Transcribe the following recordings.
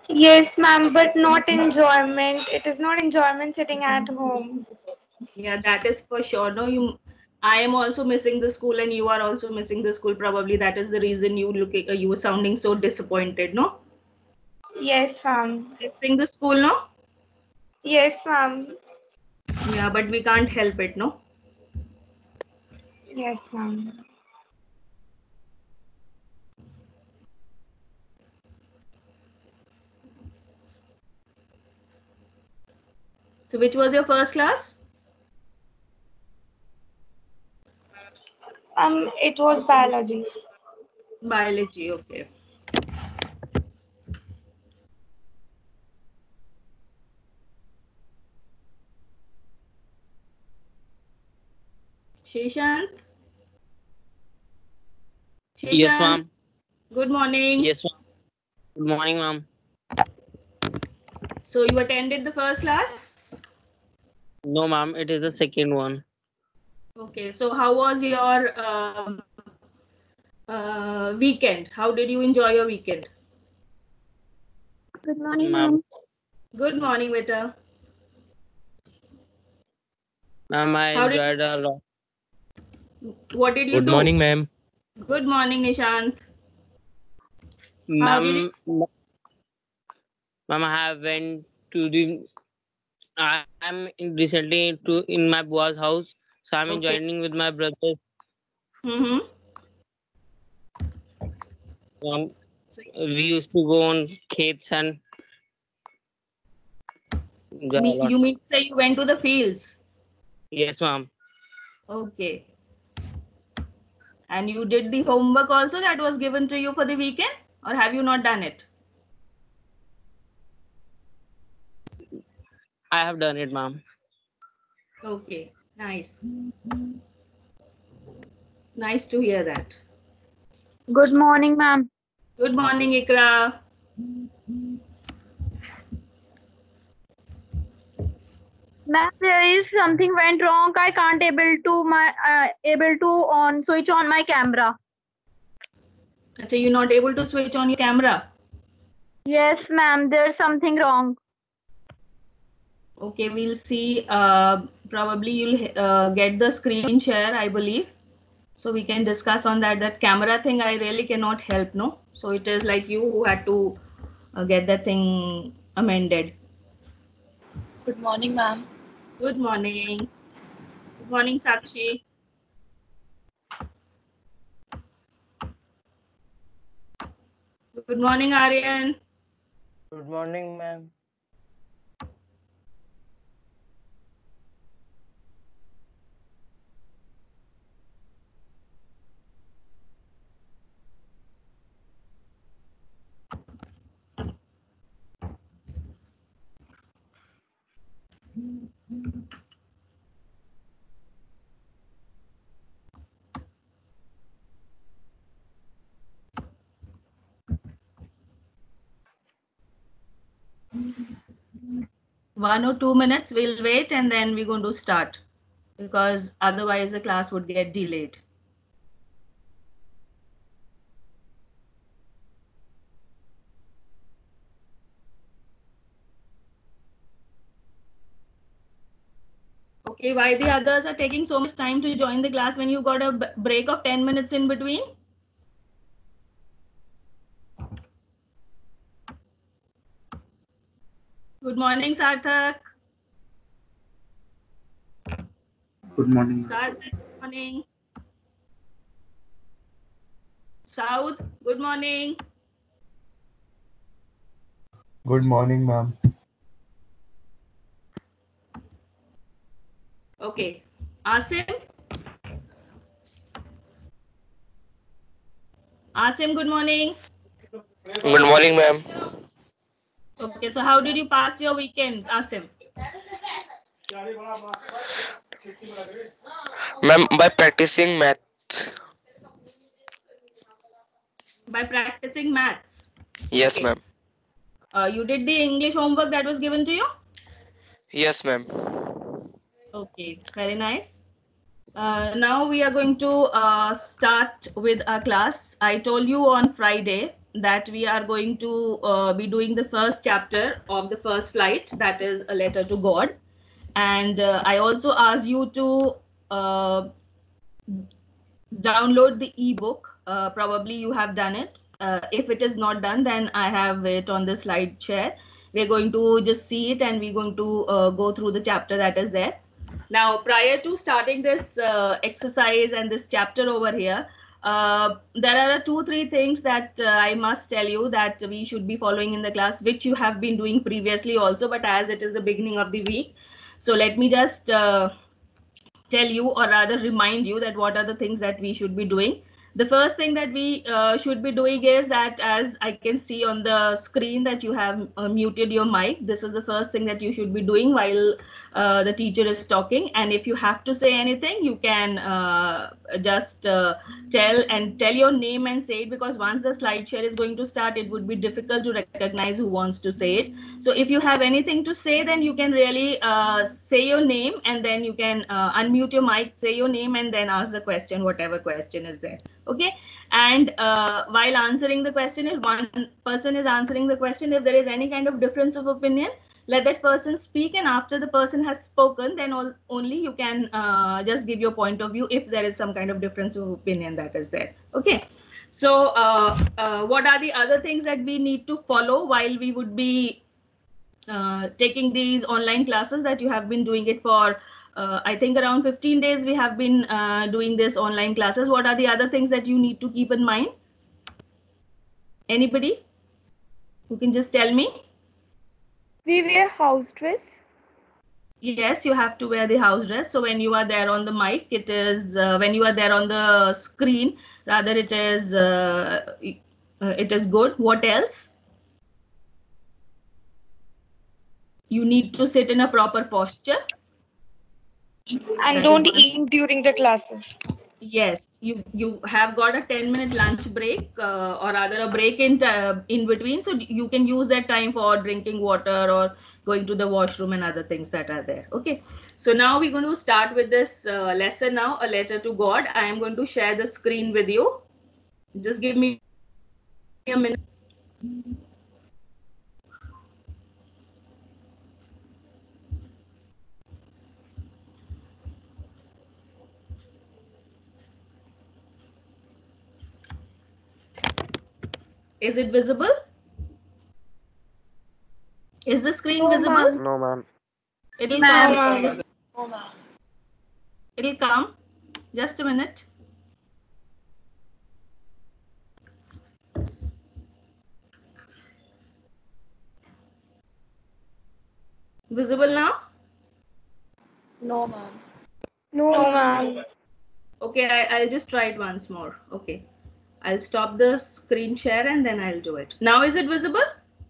Yes, ma'am, but not enjoyment. It is not enjoyment sitting at home. Yeah, that is for sure. No, I am also missing the school, and you are also missing the school. Probably that is the reason you were sounding so disappointed. No, Yes, ma'am. missing the school. No, Yes, ma'am. yeah, but we can't help it. No. Yes, ma'am. So, which was your first class? It was biology. Biology. Okay. Shishant. Yes, Shishant. ma'am. Good morning. Yes, ma'am. Good morning, ma'am. So you attended the first class? No, ma'am. It is the second one. Okay. So how was your weekend? How did you enjoy your weekend? Good morning, Ma'am, ma'am. Good morning, Vita. ma'am, I How did enjoyed a lot. what did you Good do? morning, ma'am. Good morning, Nishant. How did you? Ma'am, ma'am, I have went to the. Recently to in my bua's house, so I'm Okay. joining with my brother. Mm-hmm. Um, So we used to go on kits and enjoy a lot. you mean to say you went to the fields? Yes, ma'am. Okay. And you did the homework also that was given to you for the weekend, or have you not done it? I have done it, ma'am. Okay. Nice. Nice to hear that. Good morning, ma'am. Good morning, Ikra. Ma'am, there is something went wrong. I can't able to on switch on my camera. So you're not able to switch on your camera. Yes, ma'am. There's something wrong. Okay, we'll see. Probably you'll get the screen share, I believe. So we can discuss on that. That camera thing, I really cannot help, no? So it is like you who had to get that thing amended. Good morning, ma'am. Good morning. Good morning, Sakshi. Good morning, Aryan. Good morning, ma'am. One or 2 minutes, we'll wait and then we're going to start because otherwise the class would get delayed. Okay, why the others are taking so much time to join the class when you got a break of 10 minutes in between? Good morning, Sarthak. Good morning. Sarthak, good morning. South, good morning. Good morning, ma'am. Okay. Asim? Asim, good morning. Good morning, ma'am. Okay, so how did you pass your weekend, Asim? Ma'am, by practicing math. By practicing maths. Yes, Okay. ma'am. You did the English homework that was given to you? Yes, ma'am. Okay, very nice. Now we are going to start with our class. I told you on Friday that we are going to be doing the first chapter of the first flight, that is A Letter to God. And I also asked you to download the ebook. Probably you have done it. If it is not done, then I have it on the slide share. We're going to just see it and we're going to go through the chapter that is there. Now, prior to starting this exercise and this chapter over here, there are 2-3 things that I must tell you that we should be following in the class, which you have been doing previously also, but as it is the beginning of the week, so let me just tell you, or rather remind you, that what are the things that we should be doing. The first thing that we should be doing is that, as I can see on the screen, that you have muted your mic. This is the first thing that you should be doing while the teacher is talking. And if you have to say anything, you can just tell your name and say it, because once the slide share is going to start, it would be difficult to recognize who wants to say it. So if you have anything to say, then you can really say your name, and then you can unmute your mic, say your name, and then ask the question, whatever question is there. Okay. And while answering the question, if one person is answering the question, if there is any kind of difference of opinion, let that person speak, and after the person has spoken, then only you can just give your point of view if there is some kind of difference of opinion that is there. Okay. So what are the other things that we need to follow while we would be taking these online classes that you have been doing it for I think around 15 days we have been doing this online classes. What are the other things that you need to keep in mind? Anybody who can just tell me? We wear house dress. Yes, you have to wear the house dress. So when you are there on the mic, it is when you are there on the screen, rather it is good. What else? You need to sit in a proper posture. And don't eat during the classes. Yes, you have got a 10-minute lunch break, or rather a break in between, so you can use that time for drinking water or going to the washroom and other things that are there. Okay, so now we're going to start with this lesson now, A Letter to God. I am going to share the screen with you. Just give me a minute. Is it visible? Is the screen visible? No, ma'am. It'll No, come. ma'am. No, ma'am. It'll come. Just a minute. Visible now? No, ma'am. No, ma'am. Okay, I'll just try it once more. Okay, I'll stop the screen share and then I'll do it. Now is it visible?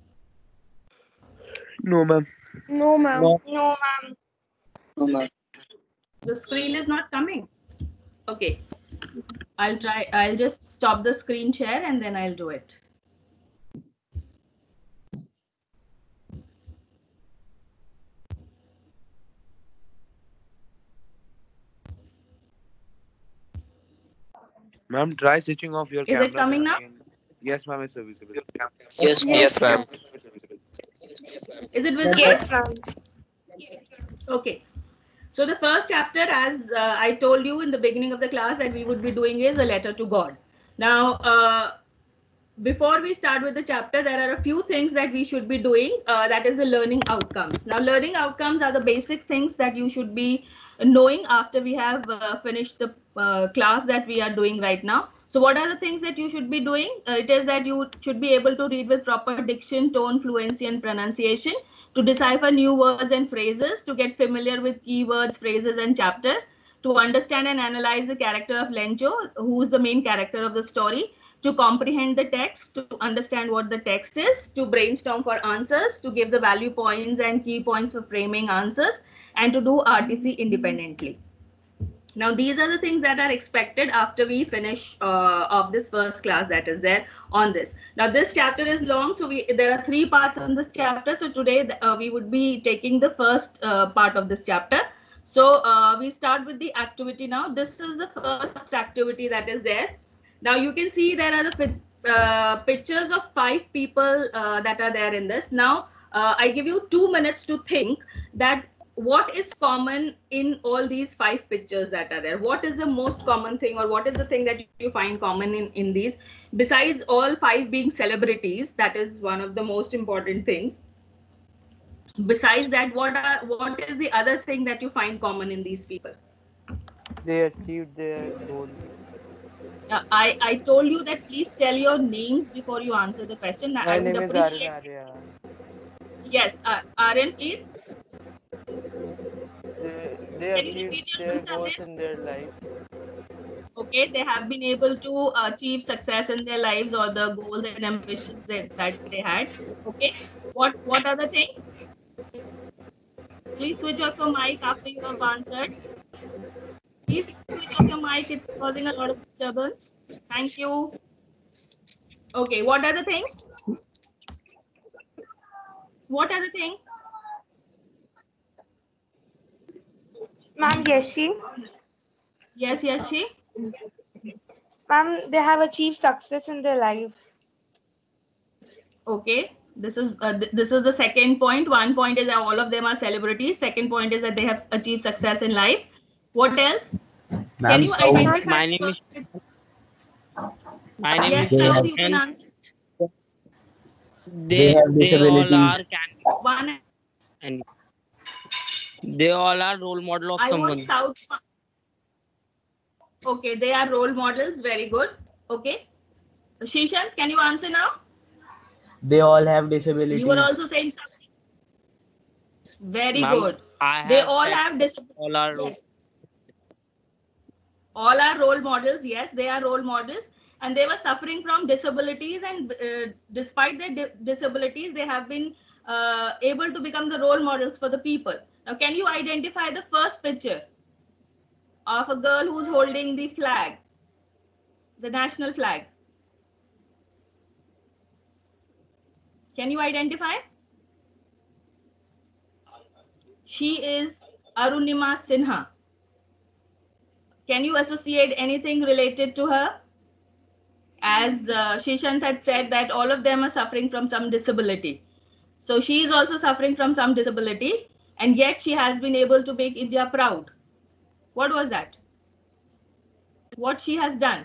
No, ma'am. No, ma'am. No. No, ma'am. No, ma'am. The screen is not coming. Okay, I'll just stop the screen share and then I'll do it. Ma'am, try switching off your Is camera. it coming now? Yes, ma'am, it's visible. Yes, ma'am. Is it visible? Yes, ma'am. Okay. So the first chapter, as I told you in the beginning of the class, that we would be doing is A Letter to God. Now, before we start with the chapter, there are a few things that we should be doing. That is the learning outcomes. Now, learning outcomes are the basic things that you should be knowing after we have finished the class that we are doing right now. So what are the things that you should be doing? It is that you should be able to read with proper diction, tone, fluency, and pronunciation, to decipher new words and phrases, to get familiar with keywords, phrases, and chapter, to understand and analyze the character of Lencho, who is the main character of the story, to comprehend the text, to understand what the text is, to brainstorm for answers, to give the value points and key points for framing answers, and to do RTC independently. Now, these are the things that are expected after we finish of this first class that is there on this. Now, this chapter is long, so there are 3 parts in this chapter. So today we would be taking the first part of this chapter. So we start with the activity now. This is the first activity that is there. Now you can see there are the pictures of 5 people that are there in this. Now, I give you 2 minutes to think that what is common in all these 5 pictures that are there. What is the most common thing, or what is the thing that you find common in these? Besides all 5 being celebrities, that is one of the most important things. Besides that, what is the other thing that you find common in these people? They achieved their goal. I told you that please tell your names before you answer the question. My I would name is appreciate. Aryan Arya. Yes, Aryan, please. They Can you achieved repeat your their answer, goals Aryan? in their life. Okay, they have been able to achieve success in their lives, or the goals and ambitions that they had. Okay, what other thing? Please switch off your mic after you have answered. Please switch off your mic. It's causing a lot of disturbance. Thank you. Okay, what other thing? What other thing? Ma'am, Yeshi. Yes, Yashi. Ma'am, they have achieved success in their life. Okay, this is the second point. One point is that all of them are celebrities. Second point is that they have achieved success in life. What else? Can you identify? My name is Yes, Saud, you can and answer. they all are One. and they all are role model of I want someone. Saud. Okay, they are role models. Very good. Okay, Shishan, can you answer now? They all have You were disabilities. also saying something. Very Ma'am, good. I They have all said have disabilities. all are role. Yes. All are role models. Yes, they are role models, and they were suffering from disabilities, and despite their disabilities, they have been able to become the role models for the people. Now, can you identify the first picture of a girl who's holding the flag, the national flag? Can you identify? She is Arunima Sinha. Can you associate anything related to her? As Shishant had said, that all of them are suffering from some disability. So she is also suffering from some disability, and yet she has been able to make India proud. What was that? What she has done?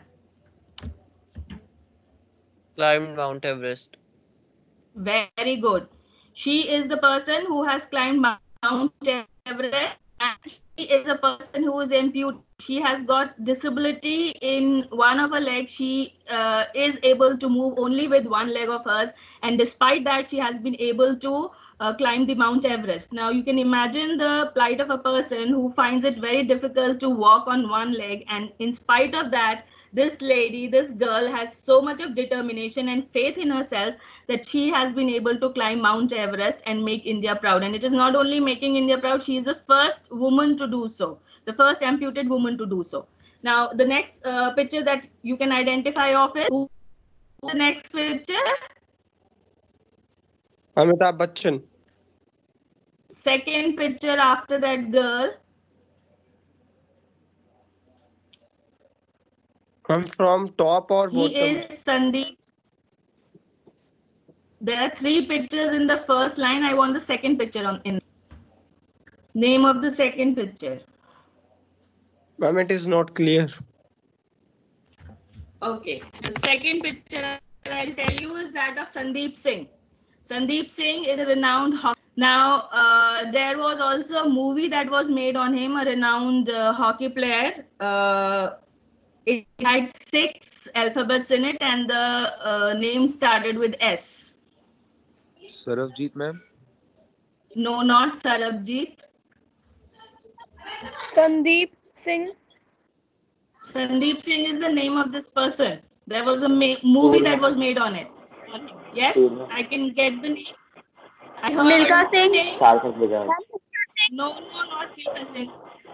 Climbed Mount Everest. Very good. She is the person who has climbed Mount Everest, and she is a person who is amputee. She has got disability in one of her legs. She is able to move only with one leg of hers, and despite that, she has been able to climb the Mount Everest. Now, you can imagine the plight of a person who finds it very difficult to walk on one leg, and in spite of that, this lady, this girl has so much of determination and faith in herself that she has been able to climb Mount Everest and make India proud. And it is not only making India proud, she is the first woman to do so, the first amputated woman to do so. Now, the next picture that you can identify of is the next picture. Amitabh Bachchan. Second picture after that girl. I'm from top or He bottom? is Sandeep. There are 3 pictures in the first line. I want the second picture in name of the second picture. Ma'am, it is not clear. Okay, the second picture I'll tell you is that of Sandeep Singh. Sandeep Singh is a renowned hockey. Now, there was also a movie that was made on him, a renowned hockey player. It had 6 alphabets in it, and the name started with S. Sarabjit, ma'am. No, not Sarabjit. Sandeep Singh. Sandeep Singh is the name of this person. There was a movie that was made on it. Yes, I can get the name. I heard Milka Singh. name. No, not Milka Singh.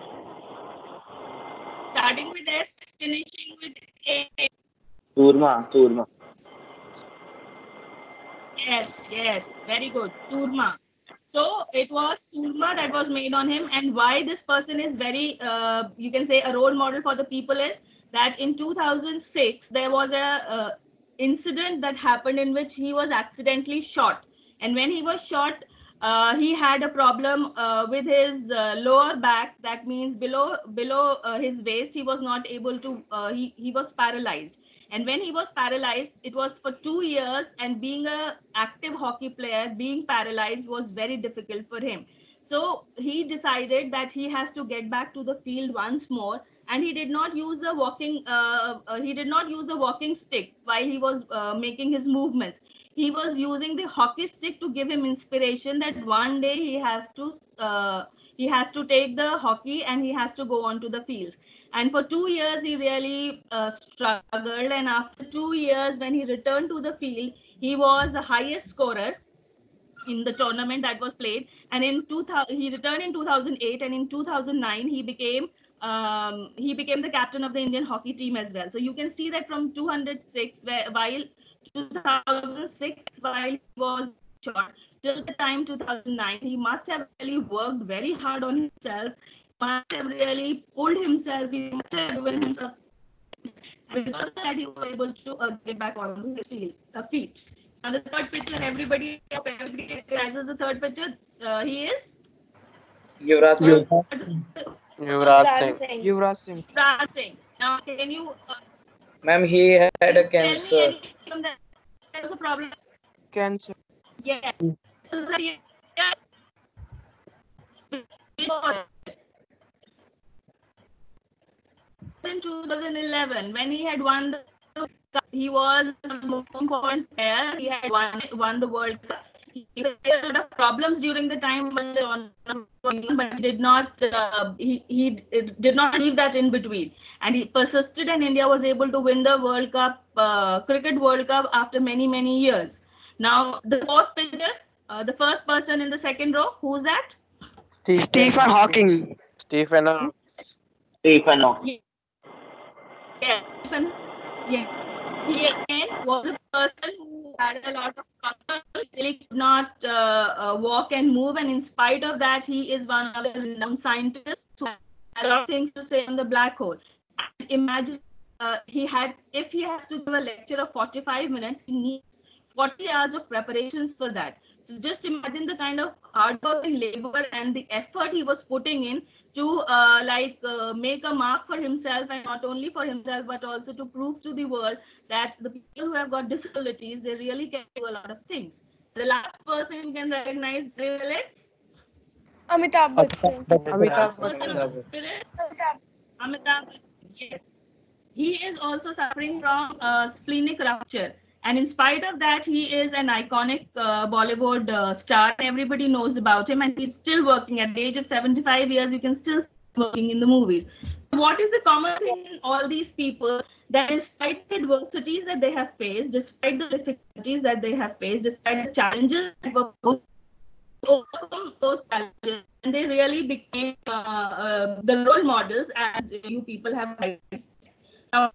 Starting with S, finishing with A. Surma. Yes, very good. Surma. So it was Surma that was made on him, and why this person is very, you can say, a role model for the people is that in 2006 there was a incident that happened in which he was accidentally shot. And when he was shot, he had a problem with his lower back. That means below his waist, he was not able to. He was paralyzed. And when he was paralyzed, it was for 2 years. And being a active hockey player, being paralyzed was very difficult for him. So he decided that he has to get back to the field once more, and he did not use a walking stick while he was making his movements. He was using the hockey stick to give him inspiration that one day he has to take the hockey and he has to go on to the fields. And for 2 years he really struggled, and after 2 years when he returned to the field, he was the highest scorer in the tournament that was played. And in 2000 he returned in 2008, and in 2009 he became the captain of the Indian hockey team as well. So you can see that from 206 while 2006 while he was shot till the time 2009, he must have really worked very hard on himself, must have really pulled himself, he must have given himself, and because of that he was able to get back on his feet. Now the third pitcher, everybody recognizes the third pitcher. He is Yuvraj Singh. Yuvraj Singh. Yuvraj Singh. Yuvraj Singh. Now can you Ma'am, he had a tell me cancer. anything that there was a problem? Cancer. Yeah. In 2011, when he had won the cup, he was the most important player. He had won the World Cup. He had a lot of problems during the time when but he did not he did not leave that in between, and he persisted, and India was able to win the World Cup, Cricket World Cup, after many years. Now the fourth pitcher, the first person in the second row, who's that? Stephen Hawking. Stephen. Stephen Hawking. Yeah. Yeah. He again was a person who had a lot of problems. He really could not walk and move, and in spite of that, he is one of the renowned scientists who had a lot of things to say on the black hole. And imagine if he has to give a lecture of 45 minutes, he needs 40 hours of preparations for that. So just imagine the kind of hard work and labor and the effort he was putting in to make a mark for himself, and not only for himself but also to prove to the world that the people who have got disabilities, they really can do a lot of things. The last person you can recognize very well is Amitabh Bachchan. Amitabh Bachchan. Amitabh. Yes. He is also suffering from splenic rupture. And in spite of that, he is an iconic Bollywood star. Everybody knows about him, and he's still working. At the age of 75 years, you can still see working in the movies. So what is the common thing in all these people? That despite the adversities that they have faced, despite the difficulties that they have faced, despite the challenges that were overcome those challenges, and they really became the role models, as you people have highlighted. Now,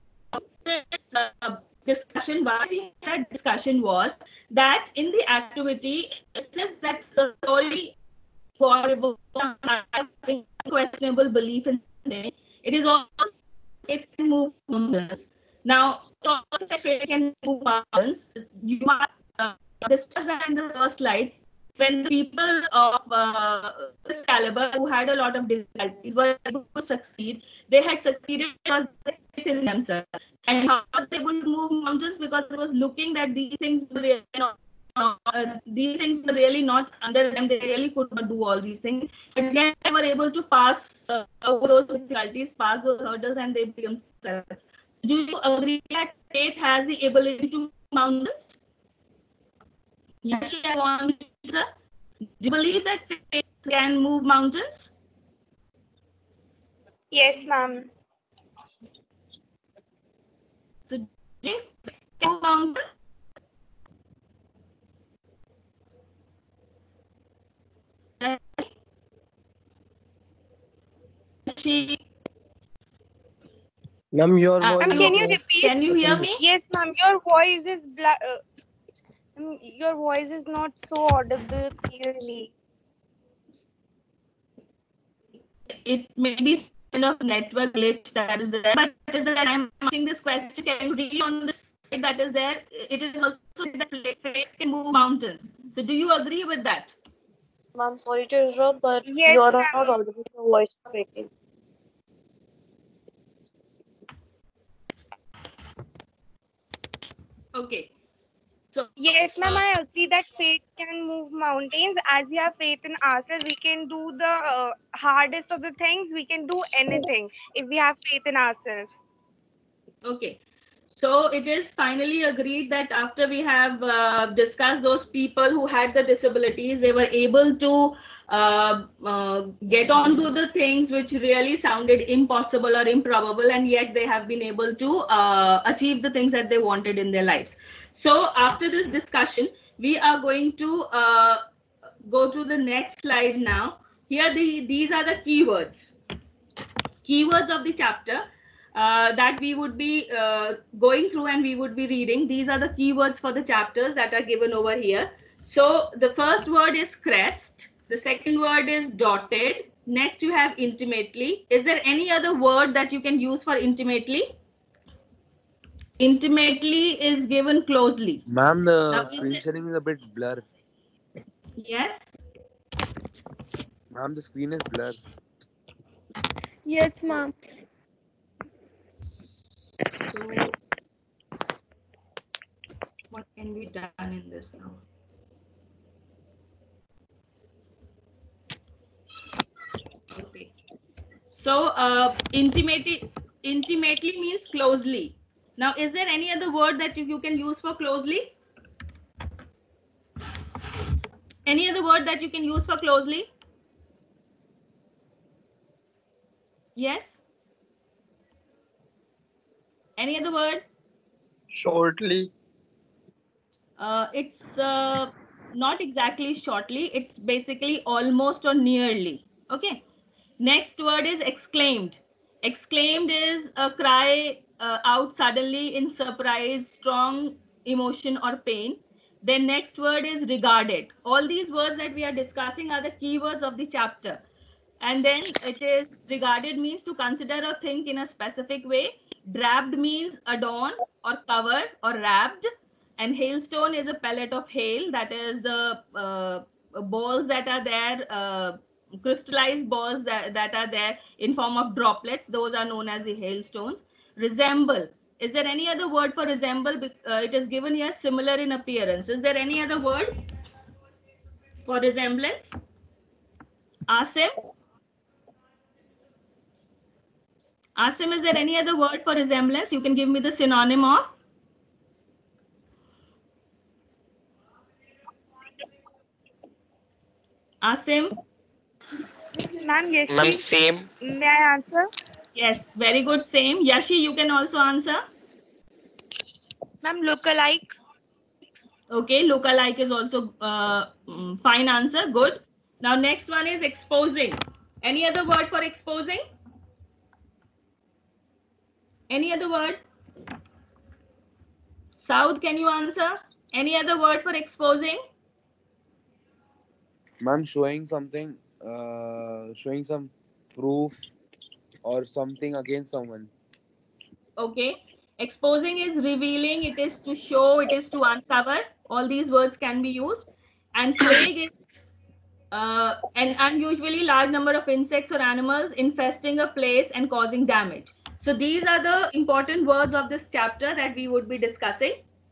discussion, why we had discussion was that in the activity, it's just that the story for having questionable belief in it. It is also it can move mountains. Now, to also say it can move mountains, you must discuss that in the first slide. When the people of this caliber who had a lot of difficulties were able to succeed, they had succeeded because they faith in themselves. And how were they able to move mountains? Because it was looking that these things were really not under them. They really could not do all these things. But again, they were able to pass over those difficulties, pass those hurdles, and they became successful. Do you agree that faith has the ability to move mountains? Yes, I want to, sir. Do you believe that faith can move mountains? Yes, ma'am. So, do you move mountains? Ma'am, your voice. Can you repeat? Can you hear me? Yes, ma'am. Your voice is your voice is not so audible clearly. It may be kind of network glitch that is there, but I'm asking this question. Can you read on the that is there, it is also said that faith can move mountains. So do you agree with that? Ma'am, sorry to interrupt, but Yes, you are ma'am. not audible. Your voice is breaking. Okay. So Yes, ma'am, I agree that faith can move mountains. As we have faith in ourselves, we can do the hardest of the things. We can do anything if we have faith in ourselves. okay. So it is finally agreed that after we have discussed those people who had the disabilities, they were able to get onto the things which really sounded impossible or improbable, and yet they have been able to achieve the things that they wanted in their lives. So after this discussion, we are going to go to the next slide now. Here, these are the keywords of the chapter that we would be going through and we would be reading. These are the keywords for the chapters that are given over here. So the first word is crest. The second word is dotted. Next you have intimately. Is there any other word that you can use for intimately? Intimately is given closely. Ma'am, the Now, screen sharing is a bit blur. yes. Ma'am, the screen is blur. Yes, ma'am. So what can be done in this now? Okay. So intimately means closely. Now, is there any other word that you can use for closely? Any other word that you can use for closely? Yes? Any other word? Shortly. It's not exactly shortly. It's basically almost or nearly. Okay. Next word is exclaimed. Exclaimed is a cry out suddenly in surprise, strong emotion or pain. Then next word is regarded. All these words that we are discussing are the keywords of the chapter. And then it is regarded means to consider or think in a specific way. Draped means adorn or covered or wrapped. And hailstone is a pellet of hail, that is the balls that are there, crystallized balls that are there in form of droplets. Those are known as the hailstones. Resemble. Is there any other word for resemble? It is given here similar in appearance. Is there any other word for resemblance? Asim? Asim, is there any other word for resemblance? You can give me the synonym of. Asim? Ma'am, yes, Ma'am, same. may I answer? Yes, very good. Same. Yashi, you can also answer. Ma'am, look-alike. Okay, look-alike is also fine answer. Good. Now, next one is exposing. Any other word for exposing? Any other word? South, can you answer? Any other word for exposing? Ma'am, showing something, showing some proof or something against someone. Okay. Exposing is revealing, it is to show, it is to uncover. All these words can be used. And plague is an unusually large number of insects or animals infesting a place and causing damage. So these are the important words of this chapter that we would be discussing.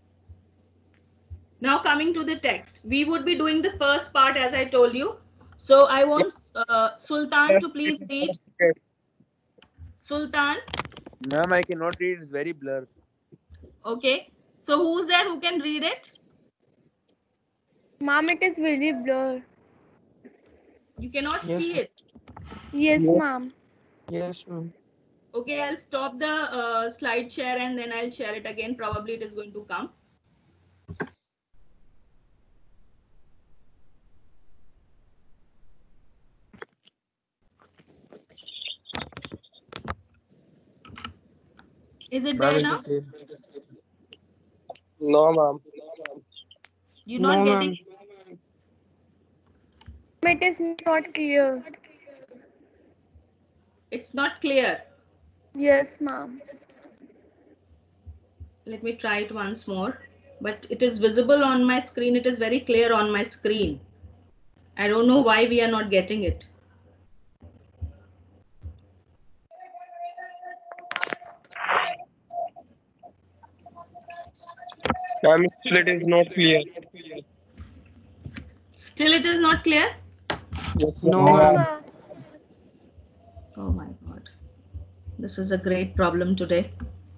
Now coming to the text, we would be doing the first part as I told you. So I want Sultan to please read. Sultan. Ma'am, I cannot read. It's very blur. Okay. So who's there who can read it? Ma'am, it is very blurred. You cannot Yes, see it. Yes, Yes. ma'am. Yes, ma'am. Okay, I'll stop the slide share and then I'll share it again. Probably it is going to come. Is it Ma'am, there it's now? the same. No, ma'am. You're No, not getting ma'am. It is not clear. it's not clear. Yes, ma'am. Let me try it once more. But it is visible on my screen. It is very clear on my screen. I don't know why we are not getting it. Ma'am, still it is not clear. Still it is not clear? Yes, No, ma'am. ma'am. Oh my God. This is a great problem today.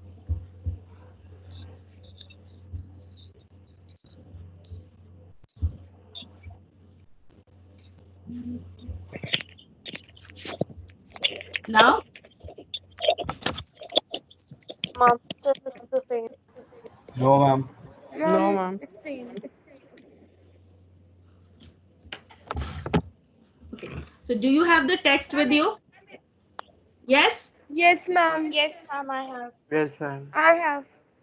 Now? Mom, just it's the same. No, ma'am. No, ma'am. It's same. Okay. So do you have the text with you? Yes? Yes, ma'am. Yes, ma'am, I have. Yes, ma'am. I have.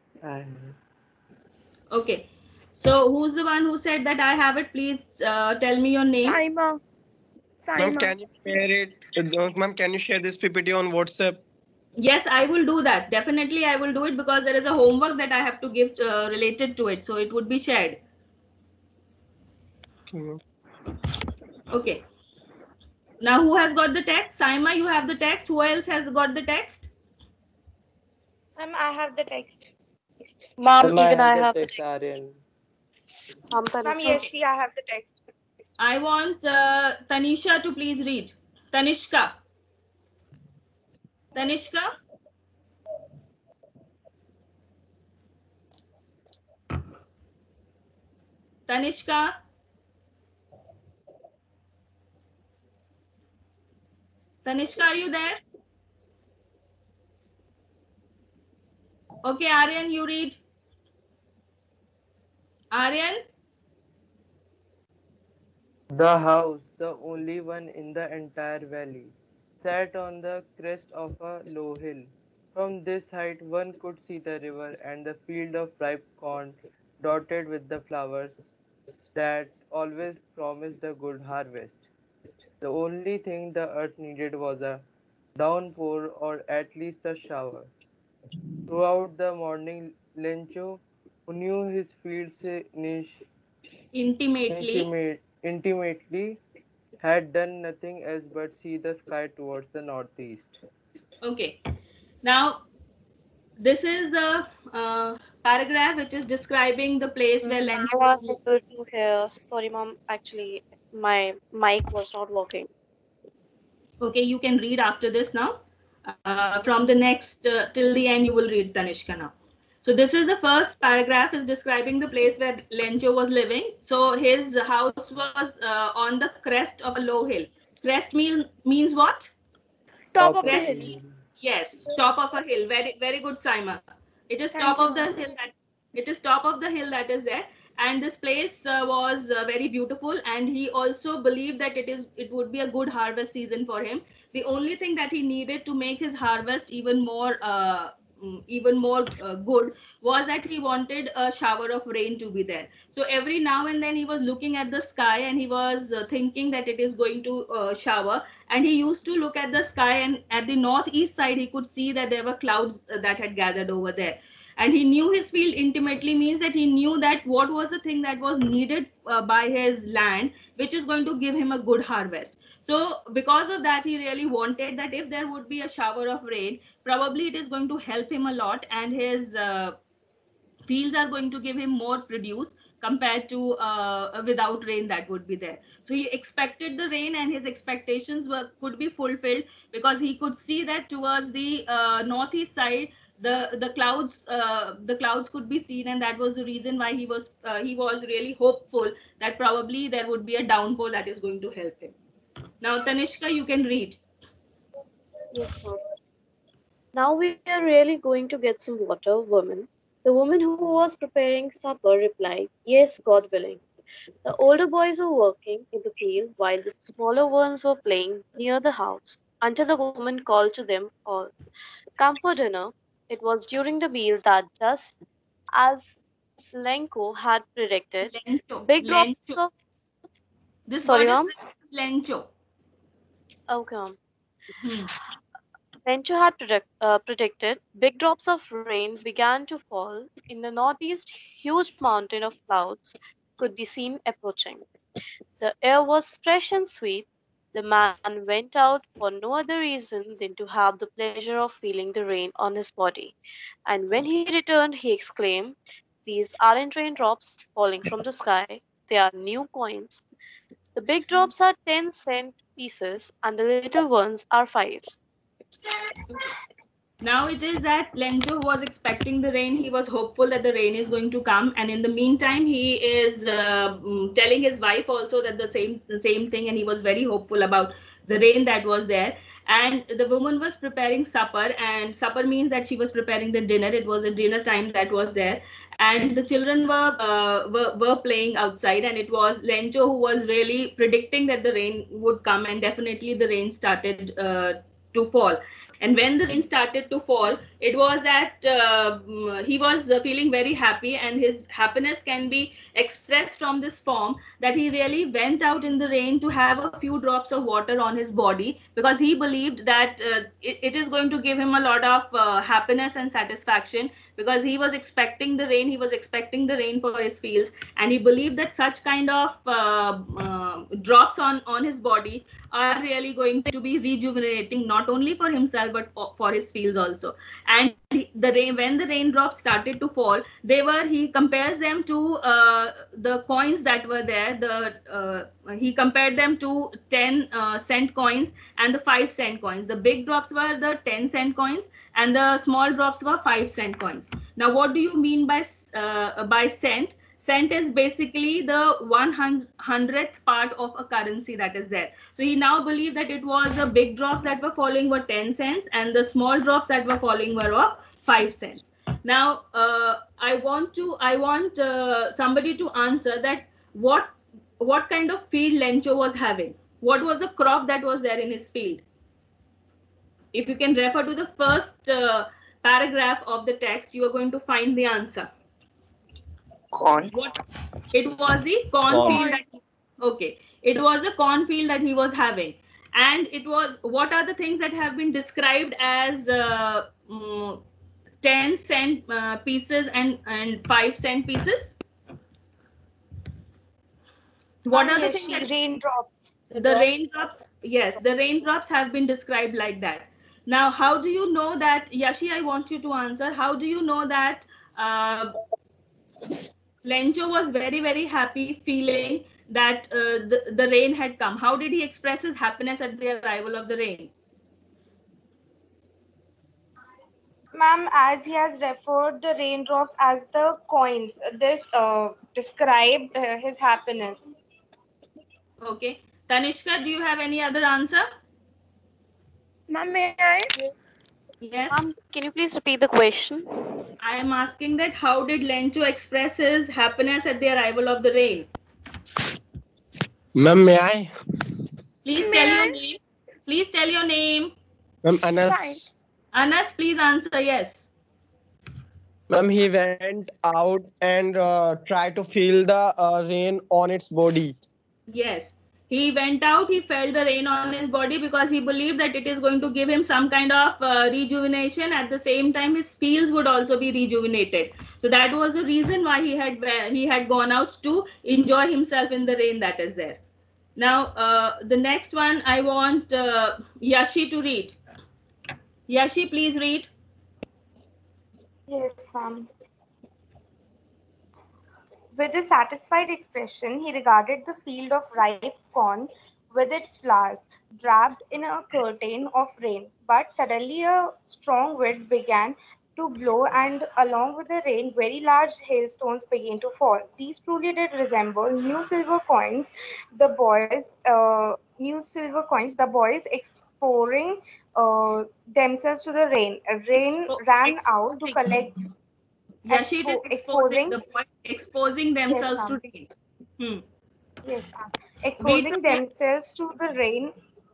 Okay. So who's the one who said that I have it? Please tell me your name. Saima. Ma'am, Saima. can you share it? Ma'am, can you share this PPT on WhatsApp? Yes, I will do that. Definitely, I will do it because there is a homework that I have to give related to it. So it would be shared. Okay, ma'am. Okay. Now, who has got the text? Saima, you have the text. Who else has got the text? Ma'am, I have the text. Mom, Ma'am, I even have I the have the text, Aryan. Mom, Ma'am, Tanishka. yes, see, I have the text. I want Tanisha to please read. Tanishka. Tanishka. Tanishka. Tanishka, are you there? Okay, Aryan, you read. Aryan. The house, the only one in the entire valley, sat on the crest of a low hill. From this height one could see the river and the field of ripe corn dotted with the flowers that always promised a good harvest. The only thing the earth needed was a downpour or at least a shower. Throughout the morning, Lencho, who knew his fields Intimately. intimately, had done nothing else but see the sky towards the northeast. Okay. Now, this is the paragraph which is describing the place where Now Lencho I'm was. able to hear. Sorry, Mom. Actually, my mic was not working. Okay, you can read after this now. From the next till the end, you will read Tanishka now. So this is the first paragraph is describing the place where Lencho was living. So his house was on the crest of a low hill. Crest means what? Top Top of the of Crest the hill. hill. means yes, top of a hill. Very good, Saima. It is top Thank you, of the ma'am. hill that it is top of the hill that is there, and this place was very beautiful. And he also believed that it would be a good harvest season for him. The only thing that he needed to make his harvest even more good was that he wanted a shower of rain to be there. So every now and then he was looking at the sky and he was thinking that it is going to shower, and he used to look at the sky, and at the northeast side he could see that there were clouds that had gathered over there. And he knew his field intimately means that he knew that what was the thing that was needed by his land, which is going to give him a good harvest. So because of that, he really wanted that if there would be a shower of rain, probably it is going to help him a lot, and his fields are going to give him more produce compared to without rain that would be there. So he expected the rain, and his expectations could be fulfilled because he could see that towards the northeast side the clouds could be seen, and that was the reason why he was really hopeful that probably there would be a downpour that is going to help him. Now, Tanishka, you can read. Yes, Mom. Now we are really going to get some water, woman. The woman who was preparing supper replied, Yes, God willing. The older boys were working in the field while the smaller ones were playing near the house until the woman called to them all, Come for dinner. It was during the meal that, just as Slenko had predicted, Lencho. big drops Lencho. of. This Sorry, word is Mom. lencho. Okay, Mom. Hmm. Lencho had predicted big drops of rain began to fall. In the northeast, huge mountain of clouds could be seen approaching. The air was fresh and sweet. The man went out for no other reason than to have the pleasure of feeling the rain on his body. And when he returned, he exclaimed, "These aren't raindrops falling from the sky, they are new coins. The big drops are 10-cent pieces, and the little ones are fives." Now it is that Lenjo was expecting the rain. He was hopeful that the rain is going to come, and in the meantime, he is telling his wife also that the same thing, and he was very hopeful about the rain that was there. And the woman was preparing supper, and supper means that she was preparing the dinner. It was a dinner time that was there, and the children were playing outside, and it was Lenjo who was really predicting that the rain would come, and definitely the rain started to fall. And when the rain started to fall, it was that he was feeling very happy, and his happiness can be expressed from this form that he really went out in the rain to have a few drops of water on his body, because he believed that it is going to give him a lot of happiness and satisfaction, because he was expecting the rain. He was expecting the rain for his fields, and he believed that such kind of drops on his body are really going to be rejuvenating, not only for himself but for his fields also. And the rain, when the raindrops started to fall, he compares them to the coins that were there. He compared them to 10-cent coins and the 5-cent coins. The big drops were the 10-cent coins, and the small drops were 5-cent coins. Now, what do you mean by cent? Cent is basically the 100th part of a currency that is there. So he now believed that it was the big drops that were falling were 10 cents, and the small drops that were falling were of 5 cents. Now, I want somebody to answer that what kind of field Lencho was having. What was the crop that was there in his field? If you can refer to the first paragraph of the text, you are going to find the answer. Corn. It was the corn field. Okay, it was a corn field that he was having. And it was, what are the things that have been described as 10-cent pieces and 5-cent pieces? What are the things that raindrops? The raindrops, yes, the raindrops have been described like that. Now, how do you know that, Yashi, I want you to answer, how do you know that Lencho was very, very happy, feeling that the rain had come? How did he express his happiness at the arrival of the rain? Ma'am, as he has referred the raindrops as the coins, this described his happiness. Okay. Tanishka, do you have any other answer? Ma'am, may I? Yes. Can you please repeat the question? I am asking that how did Lencho express his happiness at the arrival of the rain? Ma'am, may I? Please tell your name. Please tell your name. Ma'am, Anas. Anas, please answer yes. Ma'am, he went out and tried to feel the rain on its body. Yes. He went out, he felt the rain on his body because he believed that it is going to give him some kind of rejuvenation. At the same time, his fields would also be rejuvenated. So that was the reason why he had gone out to enjoy himself in the rain that is there. Now, the next one I want Yashi to read. Yashi, please read. Yes, ma'am. With a satisfied expression, he regarded the field of ripe corn with its flowers, draped in a curtain of rain. But suddenly a strong wind began to blow, and along with the rain, very large hailstones began to fall. These truly did resemble new silver coins. The boys exposing themselves to the rain. Rain ran out to collect. Yashi, it is exposing themselves Yes, to rain. Yes, ma'am. Exposing themselves to the rain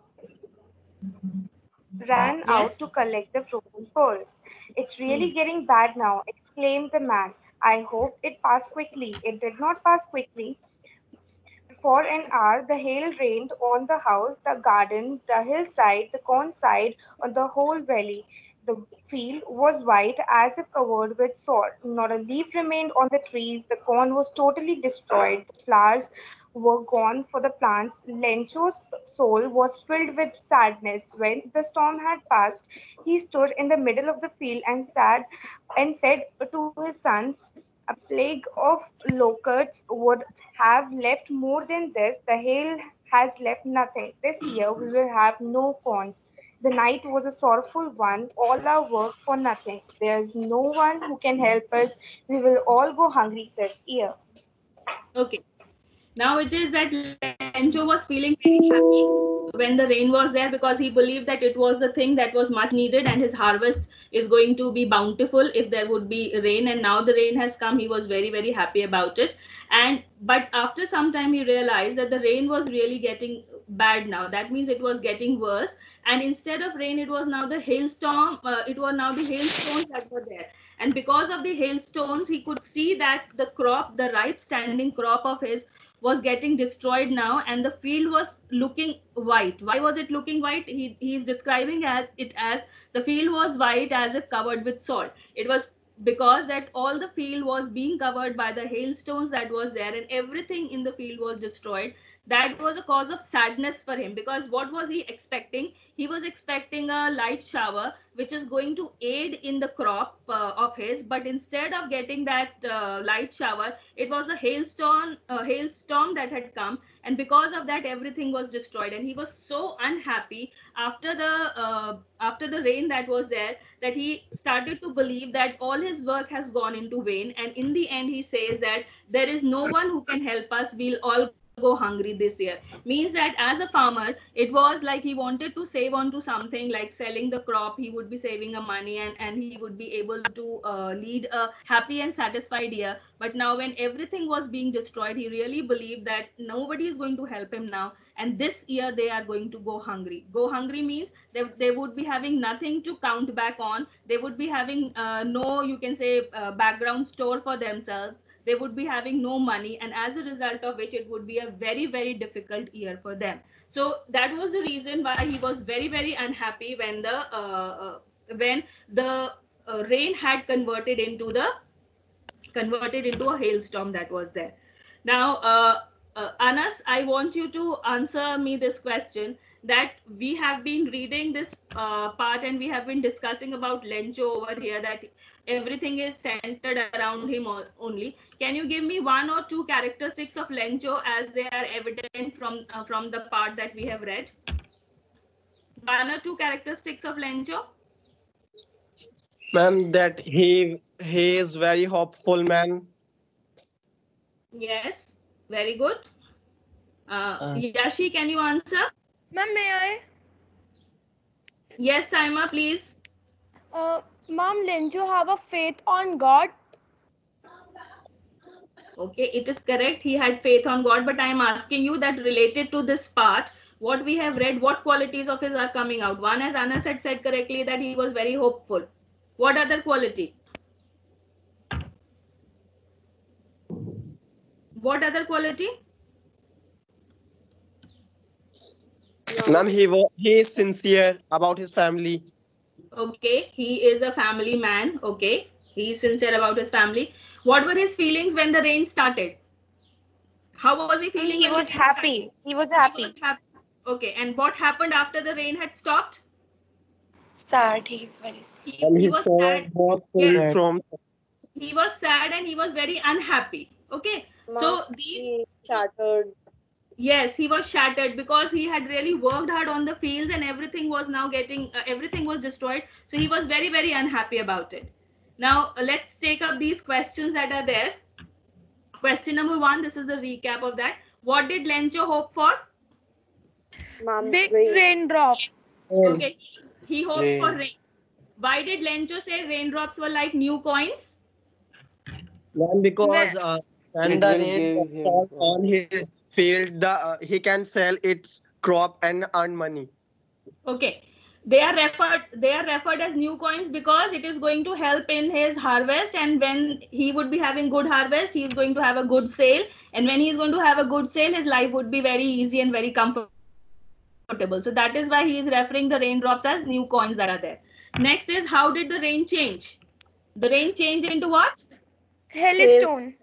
ran out to collect the frozen pearls. It's really getting bad now, exclaimed the man. I hope it passed quickly. It did not pass quickly. For an hour, the hail rained on the house, the garden, the hillside, the corn side, on the whole valley. The field was white as if covered with salt. Not a leaf remained on the trees. The corn was totally destroyed. The flowers were gone for the plants. Lencho's soul was filled with sadness. When the storm had passed, he stood in the middle of the field and said to his sons, "A plague of locusts would have left more than this. The hail has left nothing. This year we will have no corns." The night was a sorrowful one, all our work for nothing. There is no one who can help us. We will all go hungry this year. Okay. Now it is that Lencho was feeling very happy when the rain was there, because he believed that it was the thing that was much needed and his harvest is going to be bountiful if there would be rain. And now the rain has come. He was very, very happy about it. But after some time he realized that the rain was really getting bad now. That means it was getting worse. And instead of rain, it was now the hailstorm. It was now the hailstones that were there. And because of the hailstones, he could see that the crop, the ripe standing crop of his, was getting destroyed now, and the field was looking white. Why was it looking white? He is describing it as the field was white as if covered with salt. It was because that all the field was being covered by the hailstones that was there, and everything in the field was destroyed. That was a cause of sadness for him, because what was he expecting? He was expecting a light shower which is going to aid in the crop of his, but instead of getting that light shower, it was a hailstorm that had come, and because of that everything was destroyed. And he was so unhappy after the rain that was there, that he started to believe that all his work has gone into vain. And in the end he says that there is no one who can help us, we'll all go hungry this year. Means that as a farmer, it was like he wanted to save on to something like selling the crop. He would be saving a money, and he would be able to lead a happy and satisfied year. But now when everything was being destroyed, he really believed that nobody is going to help him now, and this year they are going to go hungry. Go hungry means they would be having nothing to count back on. They would be having no, you can say, background store for themselves. They would be having no money, and as a result of which it would be a very, very difficult year for them. So that was the reason why he was very, very unhappy when the rain had converted into a hailstorm that was there. Now, Anas, I want you to answer me this question, that we have been reading this part and we have been discussing about Lencho over here, that everything is centered around him only. Can you give me one or two characteristics of Lencho as they are evident from the part that we have read? One or two characteristics of Lencho? Ma'am, that he is very hopeful man. Yes, very good. Yashi, can you answer? Ma'am, may I? Yes, Saima, please. Ma'am, Lencho have a faith on God. Okay, it is correct. He had faith on God, but I am asking you that related to this part, what we have read, what qualities of his are coming out? One, as Anas had said correctly, that he was very hopeful. What other quality? What other quality? Ma'am, he is sincere about his family. Okay, he is a family man. Okay, he is sincere about his family. What were his feelings when the rain started? How was he feeling? He was happy. He was happy. Okay, and what happened after the rain had stopped? Sad. He's very sad. He was sad. Yes. He was sad and he was very unhappy. Okay, so he shattered. Yes, he was shattered because he had really worked hard on the fields and everything was now getting everything was destroyed. So he was very, very unhappy about it. Now let's take up these questions that are there. Question number 1, this is the recap of that. What did Lencho hope for? Big raindrop. Okay, he hoped for rain. Why did Lencho say raindrops were like new coins? Because when the rain falls on his field, he can sell its crop and earn money. Okay, they are referred as new coins because it is going to help in his harvest, and when he would be having good harvest, he is going to have a good sale, And when he's going to have a good sale, his life would be very easy and very comfortable. So that is why he is referring the raindrops as new coins that are there. Next is, how did the rain change? The rain changed into what? Hailstone.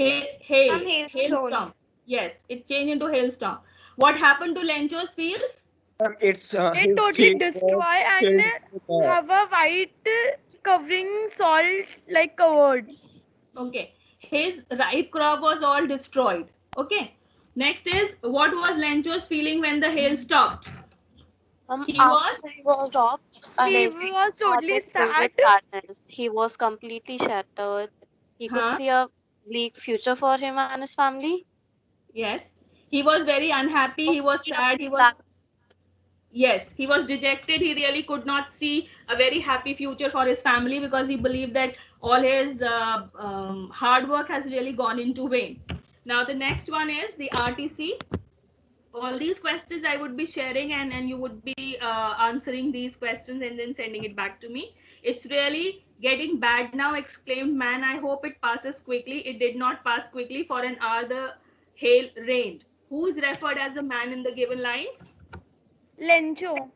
Hailstorm. Yes, it changed into hailstorm. What happened to Lencho's fields? It's It his totally feet destroy was and filled with, have a white covering salt like covered. Okay, his ripe crop was all destroyed. Okay, next is, what was Lencho's feeling when the hail stopped? He After the hail stopped, He Lencho was totally started filled with sad. sadness. He was completely shattered. He could Huh? see a bleak future for him and his family. Yes, he was very unhappy. He was sad. He was, yes, he was dejected. He really could not see a very happy future for his family because he believed that all his hard work has really gone into vain. Now the next one is the RTC. All these questions I would be sharing, and you would be answering these questions and then sending it back to me. It's really getting bad now, exclaimed man. I hope it passes quickly. It did not pass quickly. For an hour the hail rained. Who is referred as the man in the given lines? Lencho.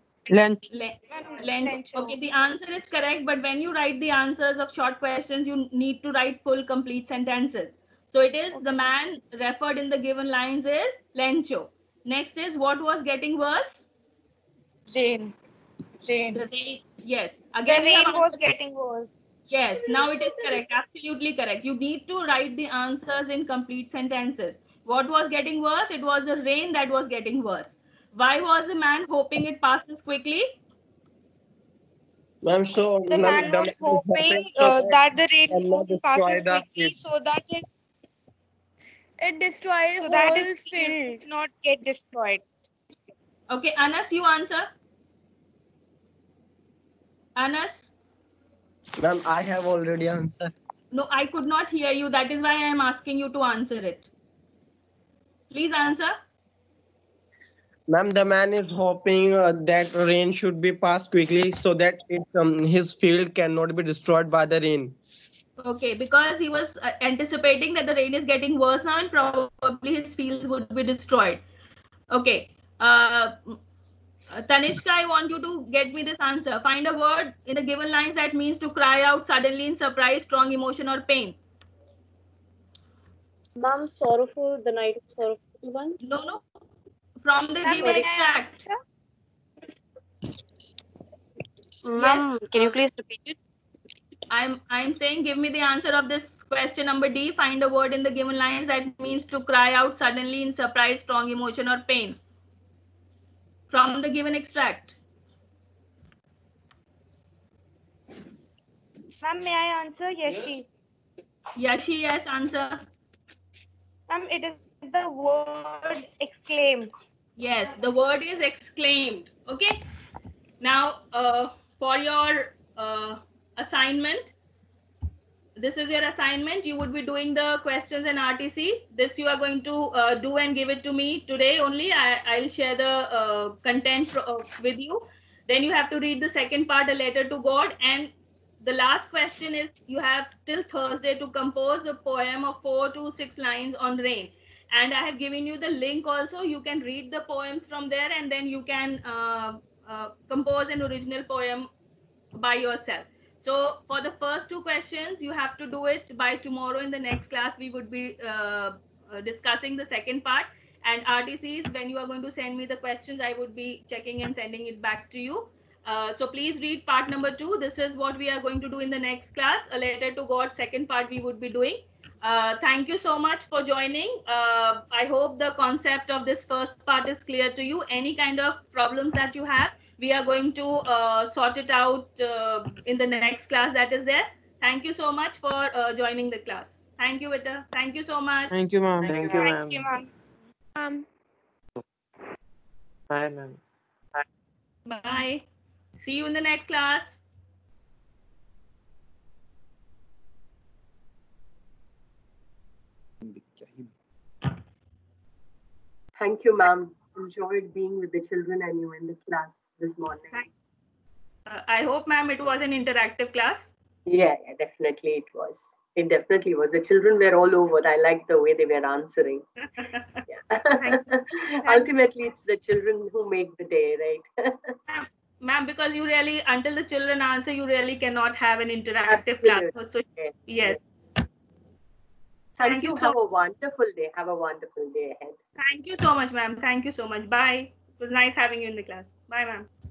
Lencho. Okay, the answer is correct, but when you write the answers of short questions, you need to write full complete sentences. So it is the man referred in the given lines is Lencho. Next is, what was getting worse? Rain. The rain. Yes. Again, The we have rain was answered. getting worse. Yes, now it is correct. Absolutely correct. You need to write the answers in complete sentences. What was getting worse? It was the rain that was getting worse. Why was the man hoping it passes quickly? Ma'am, so The man was hoping that the rain cannot destroy passes the quickly so that his It destroyed so that his whole field field. would not get destroyed. Okay, Anas, you answer. Anas? Ma'am, I have already answered. No, I could not hear you. That is why I am asking you to answer it. Please answer. Ma'am, the man is hoping that rain should be passed quickly so that his field cannot be destroyed by the rain. Okay, because he was anticipating that the rain is getting worse now and probably his fields would be destroyed. Okay. Tanishka, I want you to get me this answer. Find a word in the given lines that means to cry out suddenly in surprise, strong emotion, or pain. Ma'am, sorrowful, the night of sorrowful one. No. From the given extract. Ma'am, can you please repeat it? I'm saying, give me the answer of this question number D. Find a word in the given lines that means to cry out suddenly in surprise, strong emotion, or pain. From the given extract. Ma'am, may I answer? Yashi. Yashi, yes, answer. Ma'am, it is the word exclaimed. Yes, the word is exclaimed. Okay. Now, for your assignment, this is your assignment. You would be doing the questions in RTC. This you are going to do and give it to me today only. I'll share the content with you. Then you have to read the second part, A Letter to God. And the last question is, you have till Thursday to compose a poem of 4 to 6 lines on rain. And I have given you the link also. You can read the poems from there, and then you can compose an original poem by yourself. So for the first 2 questions, you have to do it by tomorrow. In the next class, we would be discussing the second part. And RTCs, when you are going to send me the questions, I would be checking and sending it back to you. So please read part number 2. This is what we are going to do in the next class. A Letter to God, second part we would be doing. Thank you so much for joining. I hope the concept of this first part is clear to you. Any kind of problems that you have, we are going to sort it out in the next class that is there. Thank you so much for joining the class. Thank you, Vita. Thank you so much. Thank you, ma'am. Thank you, ma'am. Thank you, ma'am. Bye, ma'am. Bye. See you in the next class. Thank you, ma'am. Enjoyed being with the children and you in the class this morning. I hope, ma'am, it was an interactive class. Yeah, definitely it was. It definitely was. The children were all over. I liked the way they were answering. Ultimately, it's the children who make the day, right? Ma'am, because you really, until the children answer, you really cannot have an interactive class. So, yes. Thank you. Have a wonderful day. Have a wonderful day ahead. Thank you so much, ma'am. Thank you so much. Bye. It was nice having you in the class. Bye, ma'am.